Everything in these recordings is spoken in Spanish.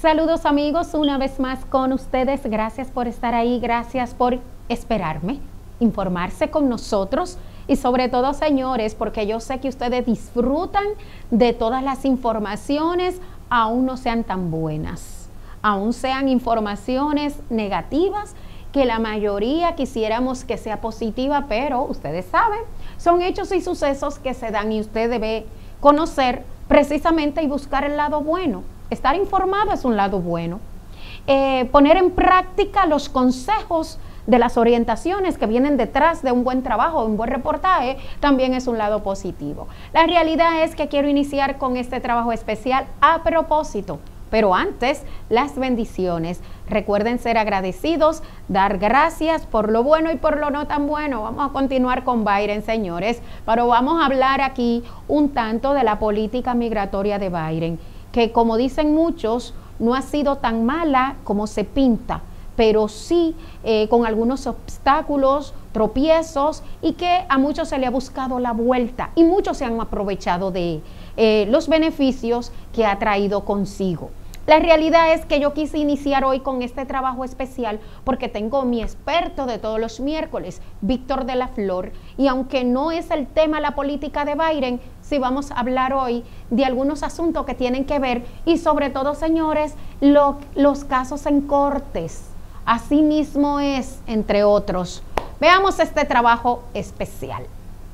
Saludos amigos, una vez más con ustedes. Gracias por estar ahí, gracias por esperarme, informarse con nosotros y sobre todo, señores, porque yo sé que ustedes disfrutan de todas las informaciones, aún no sean tan buenas, aún sean informaciones negativas, que la mayoría quisiéramos que sea positiva, pero ustedes saben, son hechos y sucesos que se dan y usted debe conocer precisamente y buscar el lado bueno. Estar informado es un lado bueno. Poner en práctica los consejos de las orientaciones que vienen detrás de un buen trabajo, un buen reportaje, también es un lado positivo. La realidad es que quiero iniciar con este trabajo especial a propósito, pero antes, las bendiciones. Recuerden ser agradecidos, dar gracias por lo bueno y por lo no tan bueno. Vamos a continuar con Biden, señores, pero vamos a hablar aquí un tanto de la política migratoria de Biden, que como dicen muchos, no ha sido tan mala como se pinta, pero sí con algunos obstáculos, tropiezos, y que a muchos se le ha buscado la vuelta, y muchos se han aprovechado de los beneficios que ha traído consigo. La realidad es que yo quise iniciar hoy con este trabajo especial porque tengo mi experto de todos los miércoles, Víctor de la Flor, y aunque no es el tema la política de Biden, sí vamos a hablar hoy de algunos asuntos que tienen que ver y sobre todo, señores, los casos en cortes. Así mismo es, entre otros. Veamos este trabajo especial.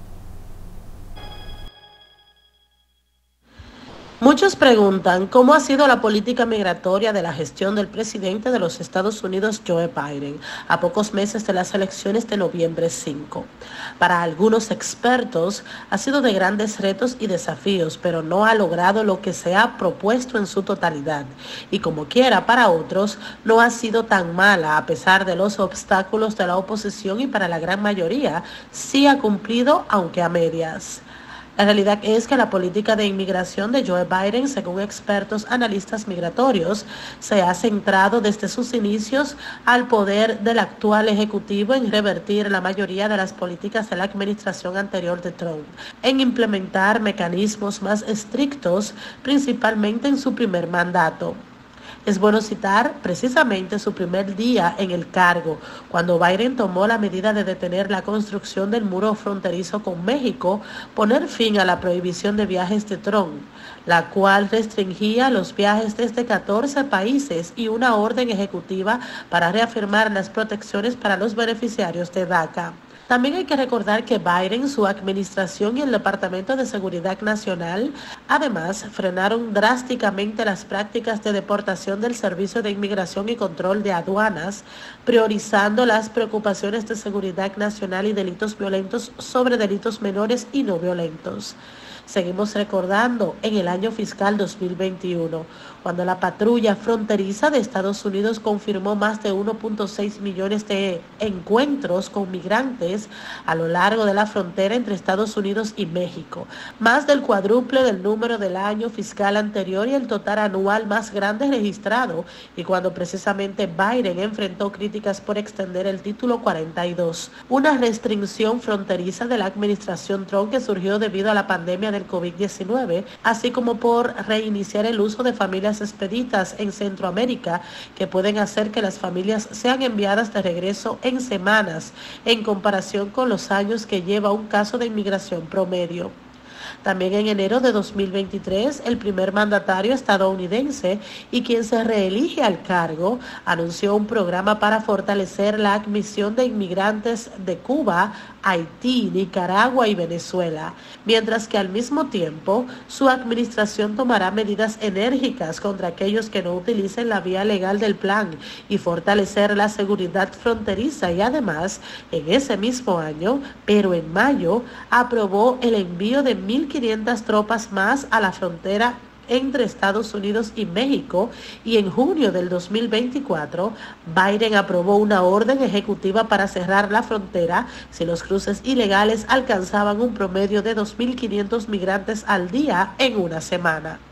Muchos preguntan cómo ha sido la política migratoria de la gestión del presidente de los Estados Unidos, Joe Biden, a pocos meses de las elecciones de noviembre 5. Para algunos expertos ha sido de grandes retos y desafíos, pero no ha logrado lo que se ha propuesto en su totalidad. Y como quiera, para otros no ha sido tan mala, a pesar de los obstáculos de la oposición, y para la gran mayoría sí ha cumplido, aunque a medias. La realidad es que la política de inmigración de Joe Biden, según expertos analistas migratorios, se ha centrado desde sus inicios al poder del actual ejecutivo en revertir la mayoría de las políticas de la administración anterior de Trump, en implementar mecanismos más estrictos, principalmente en su primer mandato. Es bueno citar precisamente su primer día en el cargo, cuando Biden tomó la medida de detener la construcción del muro fronterizo con México, poner fin a la prohibición de viajes de Trump, la cual restringía los viajes desde 14 países, y una orden ejecutiva para reafirmar las protecciones para los beneficiarios de DACA. También hay que recordar que Biden, su administración y el Departamento de Seguridad Nacional, además, frenaron drásticamente las prácticas de deportación del Servicio de Inmigración y Control de Aduanas, priorizando las preocupaciones de seguridad nacional y delitos violentos sobre delitos menores y no violentos. Seguimos recordando en el año fiscal 2021, cuando la patrulla fronteriza de Estados Unidos confirmó más de 1.6 millones de encuentros con migrantes a lo largo de la frontera entre Estados Unidos y México, más del cuádruple del número del año fiscal anterior y el total anual más grande registrado, y cuando precisamente Biden enfrentó críticas por extender el título 42, una restricción fronteriza de la administración Trump que surgió debido a la pandemia del COVID-19, así como por reiniciar el uso de familias expeditas en Centroamérica, que pueden hacer que las familias sean enviadas de regreso en semanas, en comparación con los años que lleva un caso de inmigración promedio. También en enero de 2023, el primer mandatario estadounidense y quien se reelige al cargo anunció un programa para fortalecer la admisión de inmigrantes de Cuba, Haití, Nicaragua y Venezuela, mientras que al mismo tiempo su administración tomará medidas enérgicas contra aquellos que no utilicen la vía legal del plan y fortalecer la seguridad fronteriza, y además en ese mismo año, pero en mayo, aprobó el envío de 1.500 tropas más a la frontera entre Estados Unidos y México, y en junio del 2024, Biden aprobó una orden ejecutiva para cerrar la frontera si los cruces ilegales alcanzaban un promedio de 2.500 migrantes al día en una semana.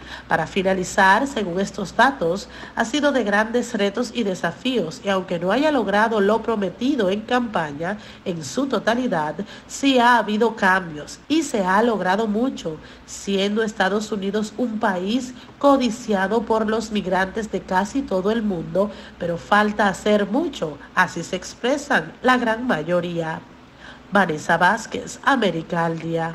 Para finalizar, según estos datos, ha sido de grandes retos y desafíos y aunque no haya logrado lo prometido en campaña en su totalidad, sí ha habido cambios y se ha logrado mucho, siendo Estados Unidos un país codiciado por los migrantes de casi todo el mundo, pero falta hacer mucho, así se expresan la gran mayoría. Vanessa Vázquez, América al Día.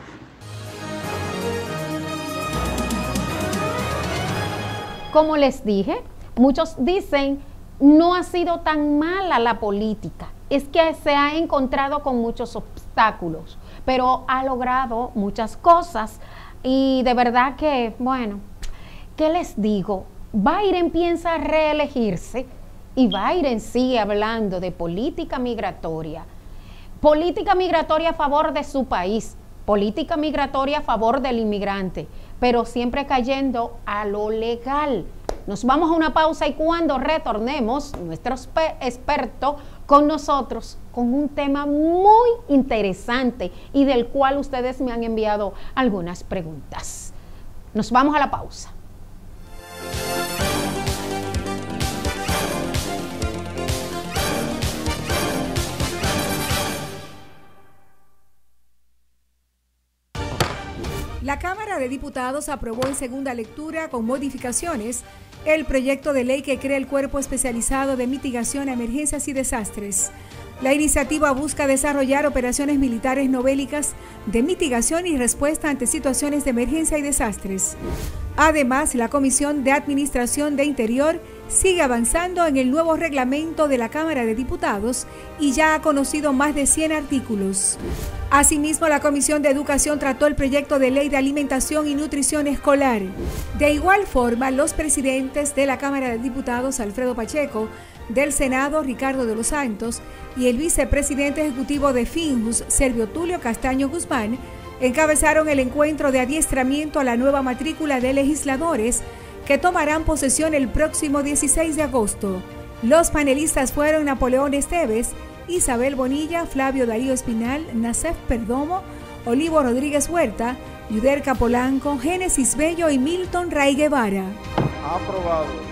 Como les dije, muchos dicen, no ha sido tan mala la política, es que se ha encontrado con muchos obstáculos, pero ha logrado muchas cosas y de verdad que, bueno, ¿qué les digo? Biden piensa reelegirse y Biden sigue hablando de política migratoria a favor de su país, política migratoria a favor del inmigrante, pero siempre cayendo a lo legal. Nos vamos a una pausa y cuando retornemos, nuestro experto con nosotros con un tema muy interesante y del cual ustedes me han enviado algunas preguntas. Nos vamos a la pausa. La Cámara de Diputados aprobó en segunda lectura, con modificaciones, el proyecto de ley que crea el Cuerpo Especializado de Mitigación a Emergencias y Desastres. La iniciativa busca desarrollar operaciones militares no bélicas de mitigación y respuesta ante situaciones de emergencia y desastres. Además, la Comisión de Administración de Interior sigue avanzando en el nuevo reglamento de la Cámara de Diputados y ya ha conocido más de 100 artículos. Asimismo, la Comisión de Educación trató el proyecto de ley de alimentación y nutrición escolar. De igual forma, los presidentes de la Cámara de Diputados, Alfredo Pacheco, del Senado, Ricardo de los Santos, y el vicepresidente ejecutivo de FINJUS, Servio Tulio Castaño Guzmán, encabezaron el encuentro de adiestramiento a la nueva matrícula de legisladores que tomarán posesión el próximo 16 de agosto. Los panelistas fueron Napoleón Esteves, Isabel Bonilla, Flavio Darío Espinal, Nacef Perdomo, Olivo Rodríguez Huerta, Yuderka Polanco, Génesis Bello y Milton Ray Guevara. Aprobado.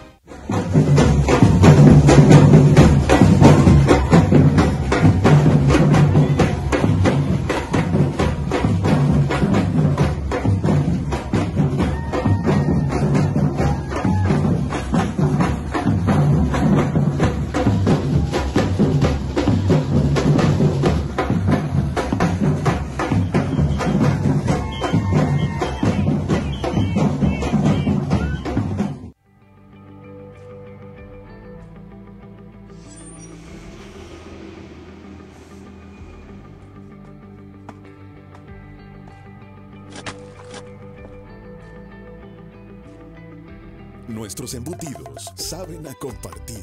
Nuestros embutidos saben a compartir,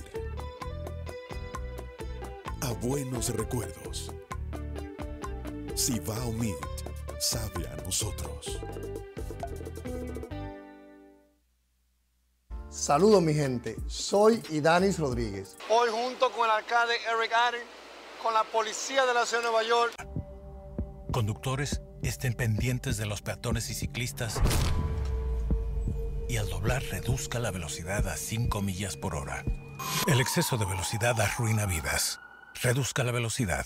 a buenos recuerdos. Cibao Meat sabe a nosotros. Saludos mi gente, soy Idanis Rodríguez. Hoy junto con el alcalde Eric Adams, con la policía de la ciudad de Nueva York. Conductores, estén pendientes de los peatones y ciclistas. Y al doblar, reduzca la velocidad a 5 millas por hora. El exceso de velocidad arruina vidas. Reduzca la velocidad.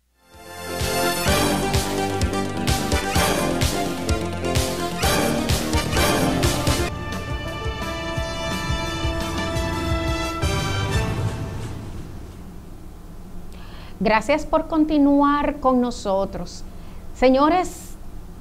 Gracias por continuar con nosotros. Señores,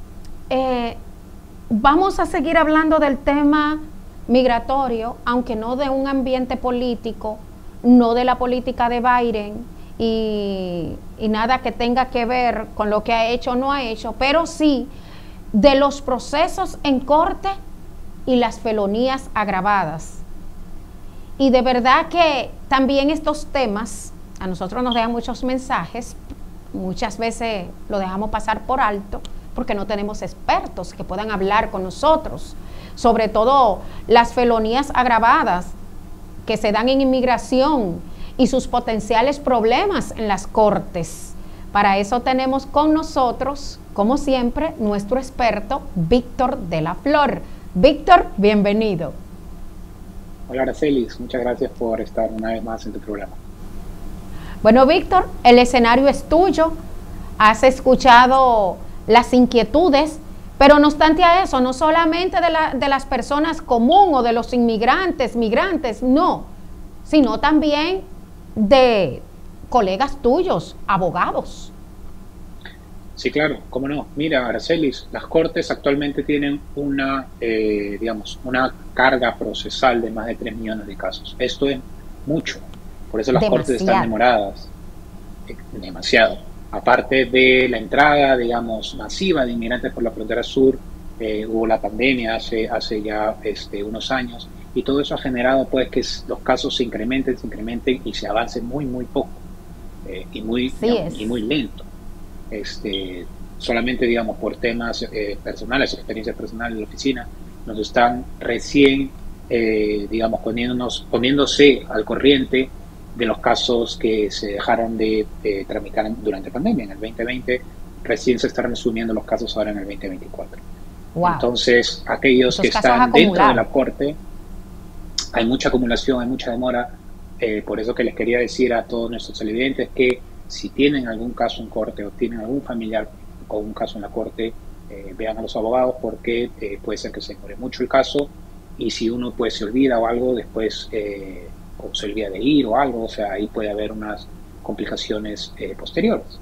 vamos a seguir hablando del tema migratorio, aunque no de un ambiente político, no de la política de Biden y nada que tenga que ver con lo que ha hecho o no ha hecho, pero sí de los procesos en corte y las felonías agravadas. Y de verdad que también estos temas a nosotros nos dejan muchos mensajes, muchas veces lo dejamos pasar por alto, porque no tenemos expertos que puedan hablar con nosotros, sobre todo las felonías agravadas que se dan en inmigración y sus potenciales problemas en las cortes. Para eso tenemos con nosotros, como siempre, nuestro experto Víctor de la Flor. Víctor, bienvenido. Hola Aracelis, muchas gracias por estar una vez más en tu programa. Bueno, Víctor, el escenario es tuyo. Has escuchado las inquietudes, pero no obstante a eso, no solamente de las personas común o de los migrantes, no, sino también de colegas tuyos, abogados. Sí, claro, cómo no. Mira, Aracelis, las Cortes actualmente tienen una carga procesal de más de 3 millones de casos. Esto es mucho. Por eso las Cortes están demoradas. Demasiado. Aparte de la entrada, digamos, masiva de inmigrantes por la frontera sur, hubo la pandemia hace ya unos años, y todo eso ha generado pues que los casos se incrementen y se avance muy poco, y muy lento. Solamente, digamos, por temas personales, experiencias personales de la oficina, nos están recién, digamos, poniéndose al corriente de los casos que se dejaron de tramitar durante la pandemia. En el 2020 recién se están resumiendo los casos ahora en el 2024. Wow. Entonces, aquellos que están dentro de la Corte, hay mucha acumulación, hay mucha demora. Por eso que les quería decir a todos nuestros televidentes que si tienen algún caso en Corte o tienen algún familiar con un caso en la Corte, vean a los abogados, porque puede ser que se demore mucho el caso, y si uno pues se olvida o algo, después o se olvida de ir o algo, o sea, ahí puede haber unas complicaciones posteriores.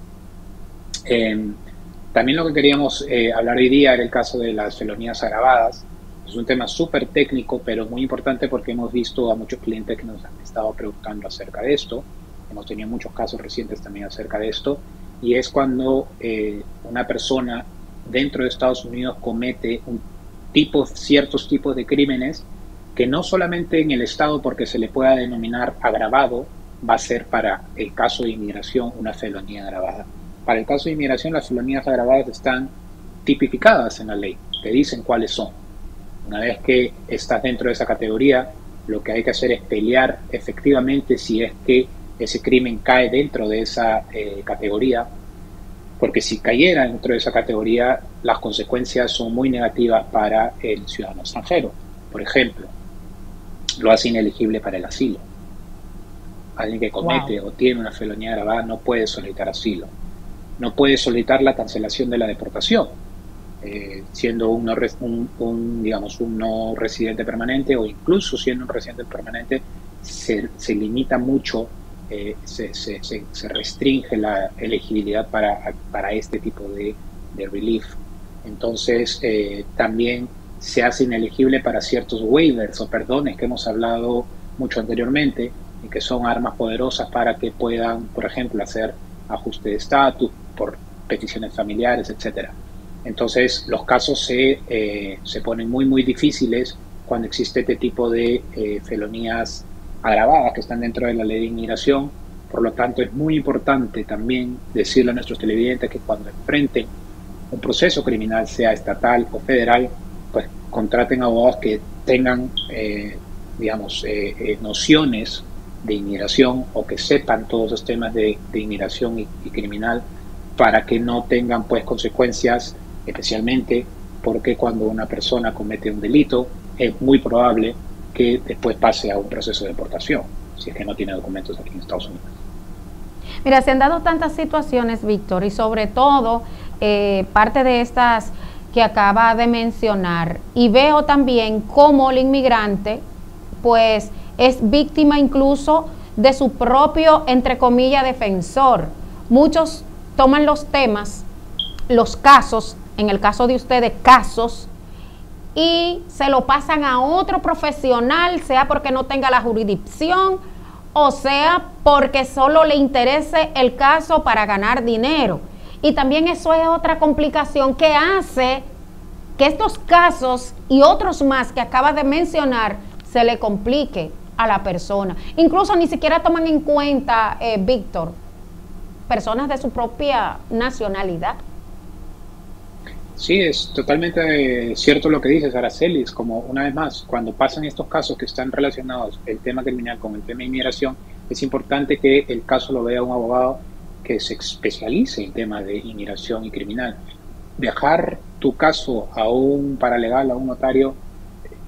También lo que queríamos hablar hoy día era el caso de las felonías agravadas. Es un tema súper técnico, pero muy importante porque hemos visto a muchos clientes que nos han estado preguntando acerca de esto. Hemos tenido muchos casos recientes también acerca de esto, y es cuando una persona dentro de Estados Unidos comete ciertos tipos de crímenes que no solamente en el estado, porque se le pueda denominar agravado, va a ser para el caso de inmigración una felonía agravada. Para el caso de inmigración, las felonías agravadas están tipificadas en la ley, te dicen cuáles son. Una vez que estás dentro de esa categoría, lo que hay que hacer es pelear efectivamente si es que ese crimen cae dentro de esa categoría, porque si cayera dentro de esa categoría, las consecuencias son muy negativas para el ciudadano extranjero. Por ejemplo, lo hace inelegible para el asilo. Alguien que comete o tiene una felonía agravada no puede solicitar asilo. No puede solicitar la cancelación de la deportación, siendo un no residente permanente, o incluso siendo un residente permanente, se limita mucho, se restringe la elegibilidad para este tipo de relief. Entonces, también se hace inelegible para ciertos waivers o perdones que hemos hablado mucho anteriormente, y que son armas poderosas para que puedan, por ejemplo, hacer ajuste de estatus por peticiones familiares, etcétera. Entonces, los casos se ponen muy difíciles cuando existe este tipo de felonías agravadas que están dentro de la ley de inmigración. Por lo tanto, es muy importante también decirle a nuestros televidentes que cuando enfrenten un proceso criminal, sea estatal o federal, pues contraten abogados que tengan, nociones de inmigración, o que sepan todos los temas de inmigración y criminal, para que no tengan pues consecuencias, especialmente porque cuando una persona comete un delito es muy probable que después pase a un proceso de deportación, si es que no tiene documentos aquí en Estados Unidos. Mira, se han dado tantas situaciones, Víctor, y sobre todo parte de estas que acaba de mencionar, y veo también cómo el inmigrante pues es víctima incluso de su propio, entre comillas, defensor. Muchos toman los temas, los casos, en el caso de ustedes, casos, y se lo pasan a otro profesional, sea porque no tenga la jurisdicción, o sea porque solo le interese el caso para ganar dinero. Y también eso es otra complicación que hace que estos casos y otros más que acabas de mencionar se le complique a la persona. Incluso ni siquiera toman en cuenta, Víctor, personas de su propia nacionalidad. Sí, es totalmente cierto lo que dices, Aracelis. Como una vez más, cuando pasan estos casos que están relacionados el tema criminal con el tema de inmigración, es importante que el caso lo vea un abogado que se especialice en temas de inmigración y criminal. Dejar tu caso a un paralegal, a un notario,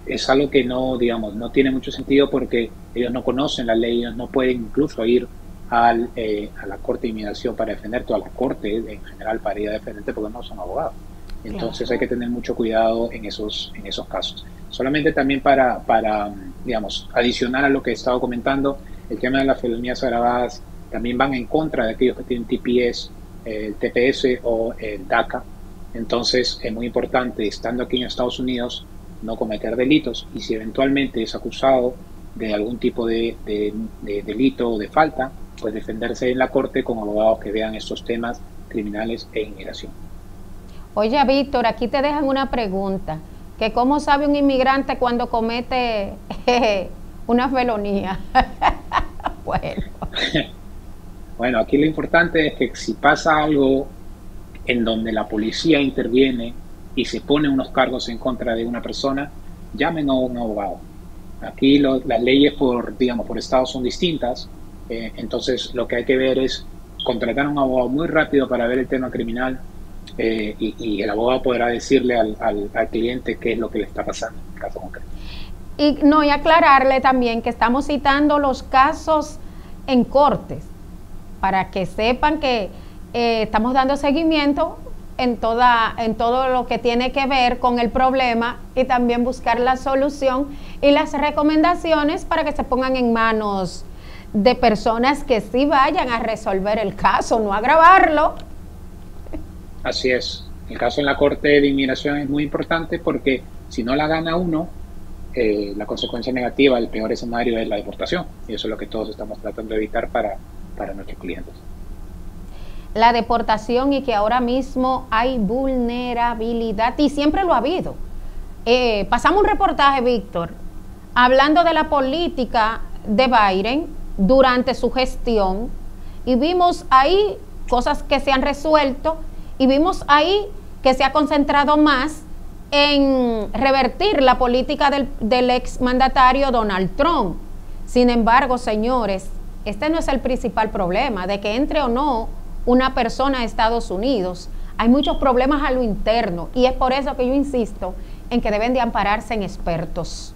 es algo que no, digamos, no tiene mucho sentido porque ellos no conocen la ley, ellos no pueden incluso ir a la Corte de Inmigración para defenderte, o a la Corte en general para ir a defenderte, porque no son abogados. Entonces hay que tener mucho cuidado en esos casos. Solamente también para digamos, adicionar a lo que he estado comentando, el tema de las felonías agravadas también van en contra de aquellos que tienen TPS, el TPS o el DACA. Entonces es muy importante, estando aquí en Estados Unidos, no cometer delitos, y si eventualmente es acusado de algún tipo de delito o de falta, pues defenderse en la corte con abogados que vean estos temas criminales e inmigración. Oye, Víctor, aquí te dejan una pregunta, que cómo sabe un inmigrante cuando comete una felonía. Bueno, aquí lo importante es que si pasa algo en donde la policía interviene y se ponen unos cargos en contra de una persona, llamen a un abogado. Aquí las leyes por estados son distintas, entonces lo que hay que ver es contratar a un abogado muy rápido para ver el tema criminal, y el abogado podrá decirle al cliente qué es lo que le está pasando en el caso concreto. Y aclararle también que estamos citando los casos en cortes, para que sepan que estamos dando seguimiento en todo lo que tiene que ver con el problema, y también buscar la solución y las recomendaciones para que se pongan en manos de personas que sí vayan a resolver el caso, no agravarlo. Así es. El caso en la Corte de Inmigración es muy importante porque si no la gana uno, la consecuencia negativa, el peor escenario es la deportación. Y eso es lo que todos estamos tratando de evitar para nuestros clientes. La deportación, y que ahora mismo hay vulnerabilidad, y siempre lo ha habido. Pasamos un reportaje, Víctor, hablando de la política de Biden durante su gestión, y vimos ahí cosas que se han resuelto, y vimos ahí que se ha concentrado más en revertir la política del exmandatario Donald Trump. Sin embargo, señores, este no es el principal problema de que entre o no una persona a Estados Unidos. Hay muchos problemas a lo interno, y es por eso que yo insisto en que deben de ampararse en expertos.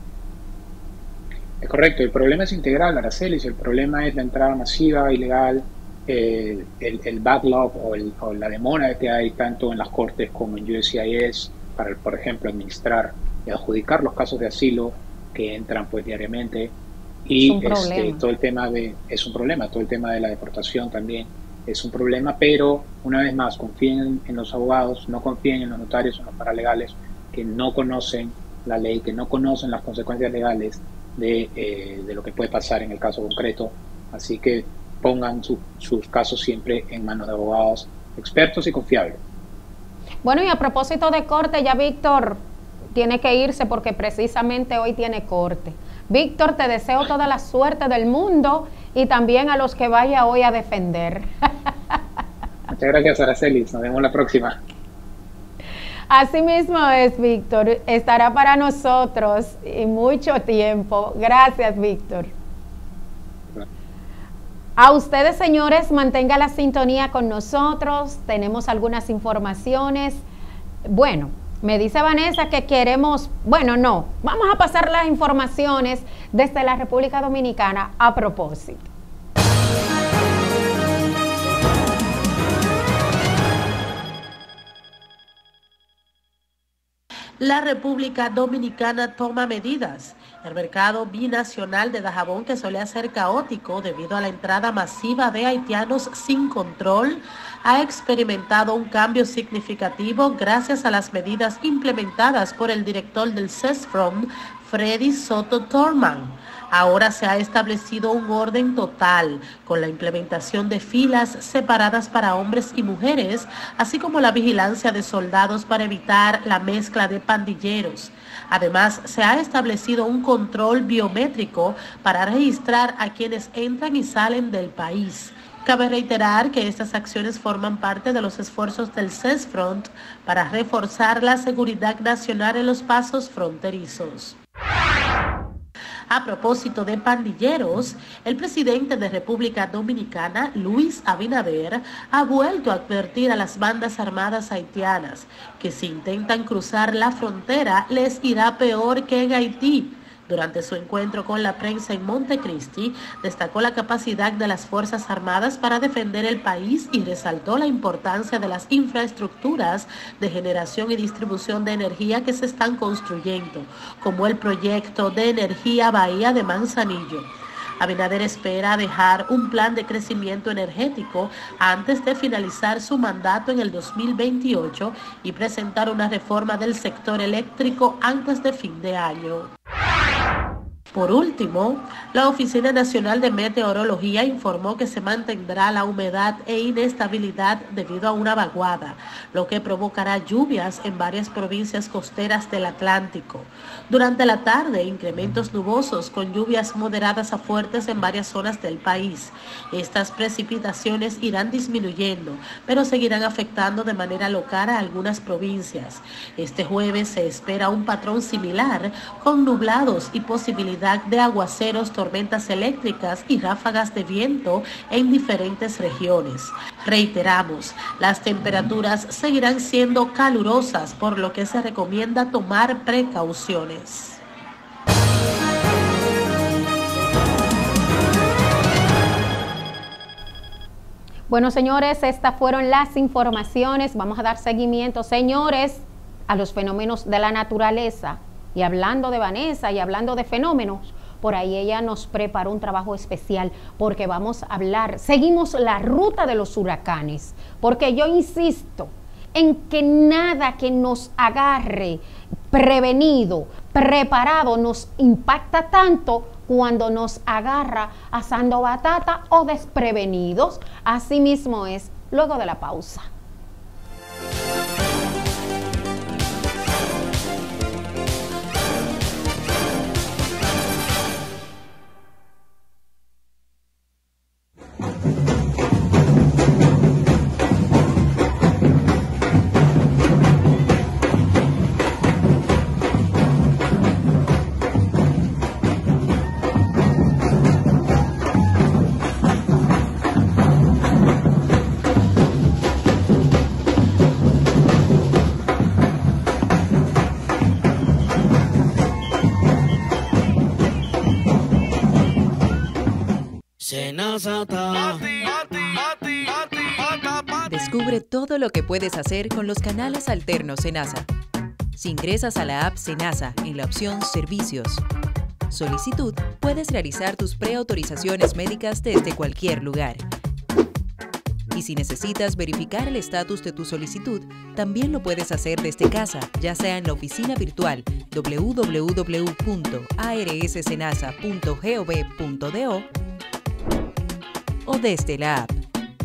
Es correcto, el problema es integral, Aracelis. El problema es la entrada masiva, ilegal, el backlog o la demora que hay tanto en las cortes como en USCIS para, por ejemplo, administrar y adjudicar los casos de asilo que entran pues diariamente, y todo el tema es un problema, todo el tema de la deportación también es un problema. Pero una vez más, confíen en los abogados, no confíen en los notarios o en los paralegales que no conocen la ley, que no conocen las consecuencias legales de lo que puede pasar en el caso concreto. Así que pongan sus casos siempre en manos de abogados expertos y confiables. Bueno, y a propósito de corte, ya Víctor tiene que irse porque precisamente hoy tiene corte. Víctor, te deseo toda la suerte del mundo, y también a los que vaya hoy a defender. Muchas gracias, Aracelis. Nos vemos la próxima. Así mismo es, Víctor. Estará para nosotros y mucho tiempo. Gracias, Víctor. A ustedes, señores, mantenga la sintonía con nosotros. Tenemos algunas informaciones. Bueno, me dice Vanessa que queremos, no, vamos a pasar las informaciones desde la República Dominicana a propósito. La República Dominicana toma medidas. El mercado binacional de Dajabón, que solía ser caótico debido a la entrada masiva de haitianos sin control, ha experimentado un cambio significativo gracias a las medidas implementadas por el director del CESFROM, Freddy Soto Torman. Ahora se ha establecido un orden total con la implementación de filas separadas para hombres y mujeres, así como la vigilancia de soldados para evitar la mezcla de pandilleros. Además, se ha establecido un control biométrico para registrar a quienes entran y salen del país. Cabe reiterar que estas acciones forman parte de los esfuerzos del CESFRONT para reforzar la seguridad nacional en los pasos fronterizos. A propósito de pandilleros, el presidente de República Dominicana, Luis Abinader, ha vuelto a advertir a las bandas armadas haitianas que si intentan cruzar la frontera les irá peor que en Haití. Durante su encuentro con la prensa en Montecristi, destacó la capacidad de las Fuerzas Armadas para defender el país y resaltó la importancia de las infraestructuras de generación y distribución de energía que se están construyendo, como el proyecto de energía Bahía de Manzanillo. Abinader espera dejar un plan de crecimiento energético antes de finalizar su mandato en el 2028 y presentar una reforma del sector eléctrico antes de fin de año. Por último, la Oficina Nacional de Meteorología informó que se mantendrá la humedad e inestabilidad debido a una vaguada, lo que provocará lluvias en varias provincias costeras del Atlántico. Durante la tarde, incrementos nubosos con lluvias moderadas a fuertes en varias zonas del país. Estas precipitaciones irán disminuyendo, pero seguirán afectando de manera local a algunas provincias. Este jueves se espera un patrón similar, con nublados y posibilidad de aguaceros, tormentas eléctricas y ráfagas de viento en diferentes regiones. Reiteramos, las temperaturas seguirán siendo calurosas, por lo que se recomienda tomar precauciones. Bueno, señores, estas fueron las informaciones. Vamos a dar seguimiento, señores, a los fenómenos de la naturaleza. Y hablando de Vanessa y hablando de fenómenos, por ahí ella nos preparó un trabajo especial porque vamos a hablar, seguimos la ruta de los huracanes, porque yo insisto en que nada que nos agarre prevenido, preparado, nos impacta tanto cuando nos agarra asando batata o desprevenidos. Así mismo es, luego de la pausa. Descubre todo lo que puedes hacer con los canales alternos Senasa. Si ingresas a la app Senasa en la opción Servicios, Solicitud, puedes realizar tus preautorizaciones médicas desde cualquier lugar. Y si necesitas verificar el estatus de tu solicitud, también lo puedes hacer desde casa, ya sea en la oficina virtual www.arssenasa.gov.do o desde la app.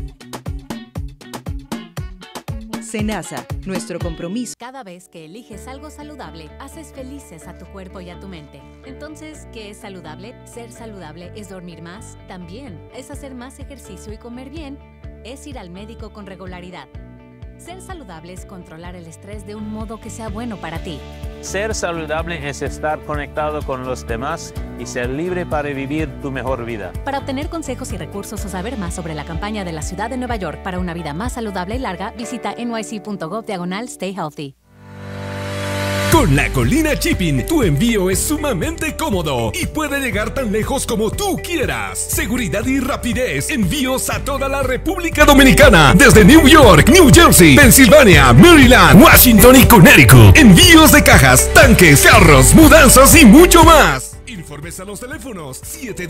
Senasa, nuestro compromiso. Cada vez que eliges algo saludable, haces felices a tu cuerpo y a tu mente. Entonces, ¿qué es saludable? Ser saludable es dormir más, también es hacer más ejercicio y comer bien, es ir al médico con regularidad. Ser saludable es controlar el estrés de un modo que sea bueno para ti. Ser saludable es estar conectado con los demás y ser libre para vivir tu mejor vida. Para obtener consejos y recursos o saber más sobre la campaña de la Ciudad de Nueva York para una vida más saludable y larga, visita nyc.gov/stay healthy. Con La Colina Shipping, tu envío es sumamente cómodo y puede llegar tan lejos como tú quieras. Seguridad y rapidez. Envíos a toda la República Dominicana. Desde New York, New Jersey, Pensilvania, Maryland, Washington y Connecticut. Envíos de cajas, tanques, carros, mudanzas y mucho más. Informes a los teléfonos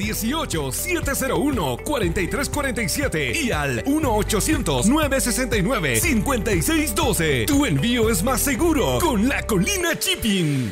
718-701-4347 y al 1-800-969-5612. Tu envío es más seguro con La Colina Shipping.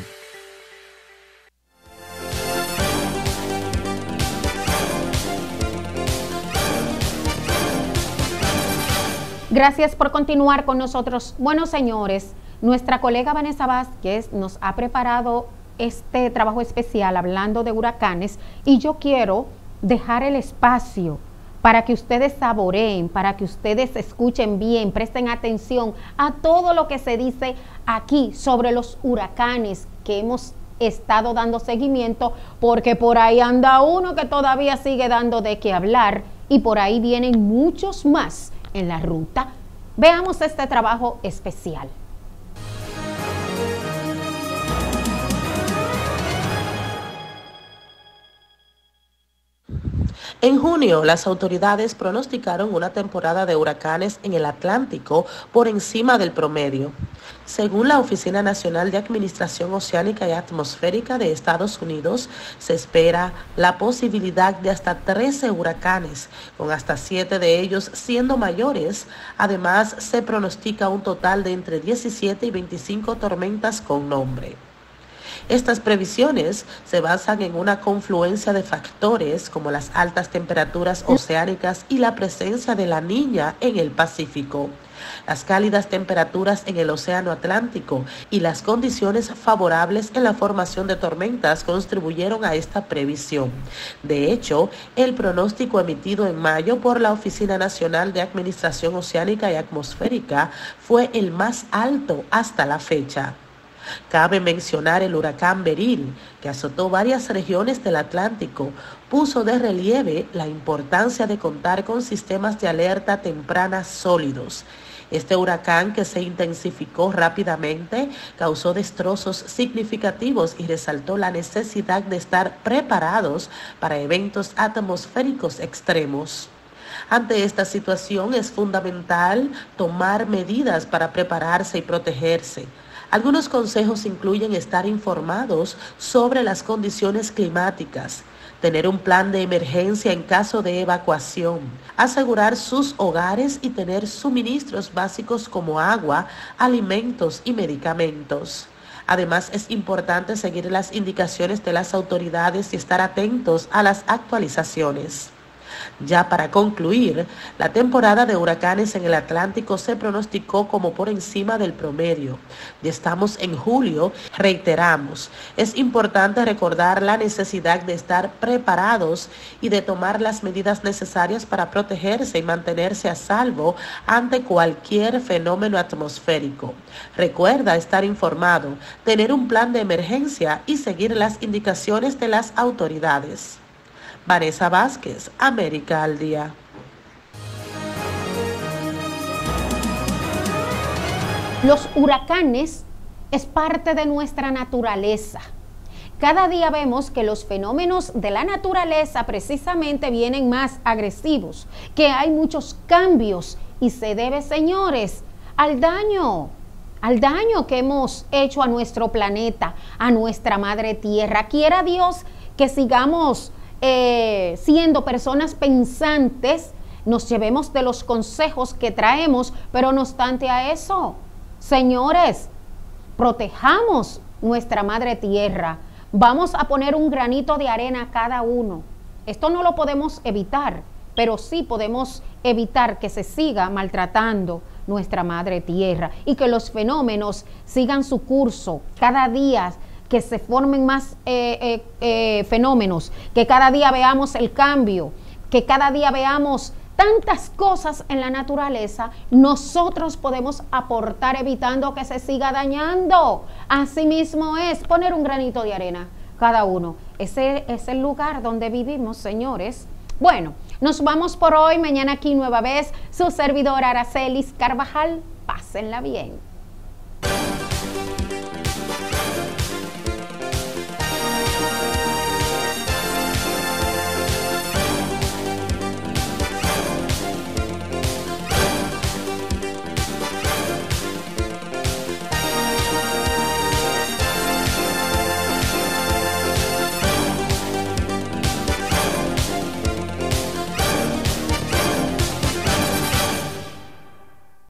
Gracias por continuar con nosotros. Bueno, señores, nuestra colega Vanessa Vázquez nos ha preparado este trabajo especial hablando de huracanes y yo quiero dejar el espacio para que ustedes saboreen, para que ustedes escuchen bien, presten atención a todo lo que se dice aquí sobre los huracanes que hemos estado dando seguimiento, porque por ahí anda uno que todavía sigue dando de qué hablar y por ahí vienen muchos más en la ruta. Veamos este trabajo especial. En junio, las autoridades pronosticaron una temporada de huracanes en el Atlántico por encima del promedio. Según la Oficina Nacional de Administración Oceánica y Atmosférica de Estados Unidos, se espera la posibilidad de hasta 13 huracanes, con hasta 7 de ellos siendo mayores. Además, se pronostica un total de entre 17 y 25 tormentas con nombre. Estas previsiones se basan en una confluencia de factores como las altas temperaturas oceánicas y la presencia de la Niña en el Pacífico, las cálidas temperaturas en el Océano Atlántico y las condiciones favorables en la formación de tormentas contribuyeron a esta previsión. De hecho, el pronóstico emitido en mayo por la Oficina Nacional de Administración Oceánica y Atmosférica fue el más alto hasta la fecha. Cabe mencionar el huracán Beryl, que azotó varias regiones del Atlántico, puso de relieve la importancia de contar con sistemas de alerta temprana sólidos. Este huracán, que se intensificó rápidamente, causó destrozos significativos y resaltó la necesidad de estar preparados para eventos atmosféricos extremos. Ante esta situación es fundamental tomar medidas para prepararse y protegerse. Algunos consejos incluyen estar informados sobre las condiciones climáticas, tener un plan de emergencia en caso de evacuación, asegurar sus hogares y tener suministros básicos como agua, alimentos y medicamentos. Además, es importante seguir las indicaciones de las autoridades y estar atentos a las actualizaciones. Ya para concluir, la temporada de huracanes en el Atlántico se pronosticó como por encima del promedio. Ya estamos en julio, reiteramos, es importante recordar la necesidad de estar preparados y de tomar las medidas necesarias para protegerse y mantenerse a salvo ante cualquier fenómeno atmosférico. Recuerda estar informado, tener un plan de emergencia y seguir las indicaciones de las autoridades. Vanessa Vázquez, América al Día. Los huracanes es parte de nuestra naturaleza. Cada día vemos que los fenómenos de la naturaleza precisamente vienen más agresivos, que hay muchos cambios y se debe, señores, al daño que hemos hecho a nuestro planeta, a nuestra madre tierra. Quiera Dios que sigamos siendo personas pensantes, nos llevemos de los consejos que traemos, pero no obstante a eso, señores, protejamos nuestra madre tierra. Vamos a poner un granito de arena cada uno. Esto no lo podemos evitar, pero sí podemos evitar que se siga maltratando nuestra madre tierra y que los fenómenos sigan su curso cada día, que se formen más fenómenos, que cada día veamos el cambio, que cada día veamos tantas cosas en la naturaleza. Nosotros podemos aportar evitando que se siga dañando. Asimismo es poner un granito de arena cada uno. Ese es el lugar donde vivimos, señores. Bueno, nos vamos por hoy. Mañana aquí nueva vez su servidora Aracelis Carvajal. Pásenla bien.